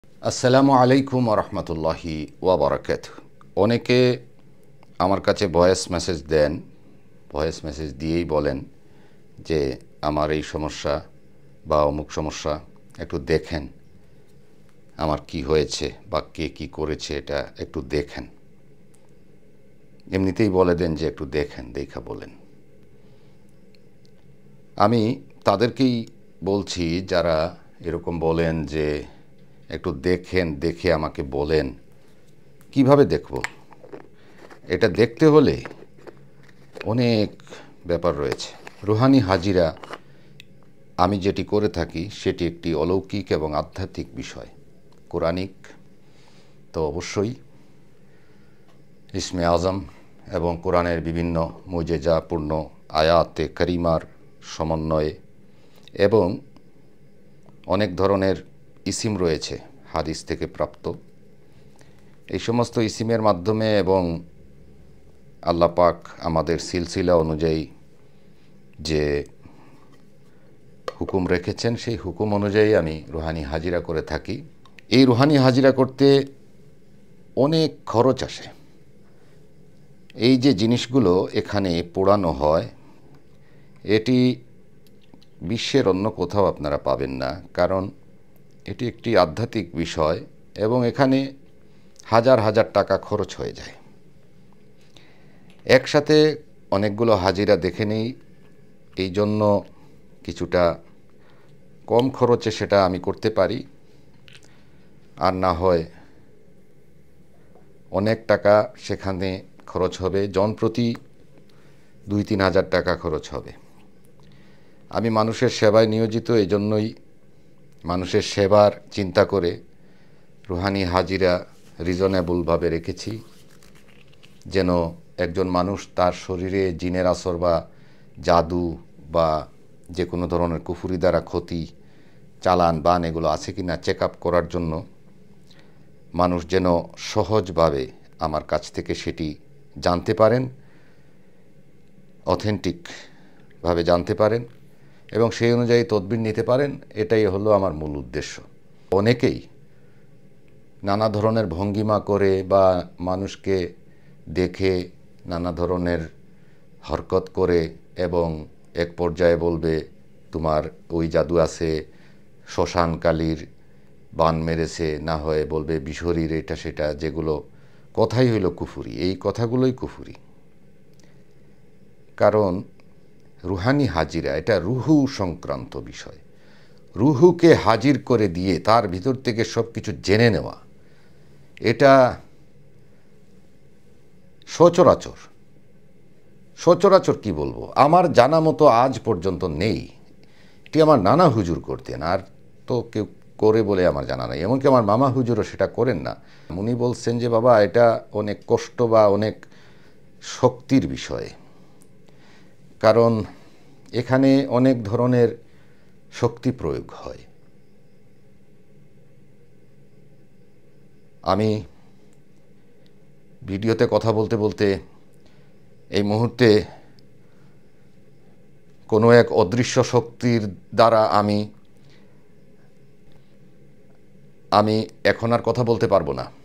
আসসালামু আলাইকুম ওরহমতুল্লাহি ওয়াবারাকাতুহু। অনেকে আমার কাছে ভয়েস মেসেজ দেন, ভয়েস মেসেজ দিয়েই বলেন যে আমার এই সমস্যা বা অমুক সমস্যা একটু দেখেন, আমার কি হয়েছে বা কে কী করেছে এটা একটু দেখেন। এমনিতেই বলে দেন যে একটু দেখেন, দেখা বলেন। আমি তাদেরকেই বলছি যারা এরকম বলেন যে একটু দেখেন, দেখে আমাকে বলেন। কিভাবে দেখব? এটা দেখতে হলে অনেক ব্যাপার রয়েছে। রুহানি হাজিরা আমি যেটি করে থাকি সেটি একটি অলৌকিক এবং আধ্যাত্মিক বিষয়। কোরআনিক তো অবশ্যই, ইসমে আজম এবং কোরআনের বিভিন্ন মুজেজাপূর্ণ আয়াতে কারিমার সমন্বয়ে এবং অনেক ধরনের ইসিম রয়েছে হাদিস থেকে প্রাপ্ত। এই সমস্ত ইসিমের মাধ্যমে এবং আল্লাহ পাক আমাদের সিলসিলা অনুযায়ী যে হুকুম রেখেছেন সেই হুকুম অনুযায়ী আমি রুহানি হাজিরা করে থাকি। এই রুহানি হাজিরা করতে অনেক খরচ আসে। এই যে জিনিসগুলো এখানে পোড়ানো হয় এটি বিশ্বের অন্য কোথাও আপনারা পাবেন না, কারণ এটি একটি আধ্যাত্মিক বিষয় এবং এখানে হাজার হাজার টাকা খরচ হয়ে যায়। একসাথে অনেকগুলো হাজিরা দেখে নেই, এই জন্য কিছুটা কম খরচে সেটা আমি করতে পারি, আর না হয় অনেক টাকা সেখানে খরচ হবে। জনপ্রতি 2-3 হাজার টাকা খরচ হবে। আমি মানুষের সেবায় নিয়োজিত, এই জন্যই মানুষের সেবার চিন্তা করে রুহানি হাজিরা রিজনেবলভাবে রেখেছি, যেন একজন মানুষ তার শরীরে জিনের আসর বা জাদু বা যে কোনো ধরনের কুফুরি দ্বারা ক্ষতি, চালান বান এগুলো আছে কি না চেক আপ করার জন্য মানুষ যেন সহজভাবে আমার কাছ থেকে সেটি জানতে পারেন, অথেন্টিকভাবে জানতে পারেন এবং সেই অনুযায়ী তদবির নিতে পারেন। এটাই হলো আমার মূল উদ্দেশ্য। অনেকেই নানা ধরনের ভঙ্গিমা করে বা মানুষকে দেখে নানা ধরনের হরকত করে এবং এক পর্যায়ে বলবে তোমার ওই জাদু আছে, শ্মশান কালীর বান মেরেছে, না হয় বলবে বিশরীর এটা সেটা, যেগুলো কথাই হইল কুফুরি। এই কথাগুলোই কুফুরি, কারণ রুহানি হাজিরা এটা রুহু সংক্রান্ত বিষয়। রুহুকে হাজির করে দিয়ে তার ভিতর থেকে সব কিছু জেনে নেওয়া, এটা সচরাচর কি বলবো, আমার জানা মতো আজ পর্যন্ত নেই। এটি আমার নানা হুজুর করতেন, আর তো কেউ করে বলে আমার জানা নেই। এমনকি আমার মামা হুজুরও সেটা করেন না। উনি বলছেন যে বাবা এটা অনেক কষ্ট বা অনেক শক্তির বিষয়, কারণ এখানে অনেক ধরনের শক্তি প্রয়োগ হয়। আমি ভিডিওতে কথা বলতে বলতে এই মুহূর্তে কোনো এক অদৃশ্য শক্তির দ্বারা আমি এখন আর কথা বলতে পারবো না।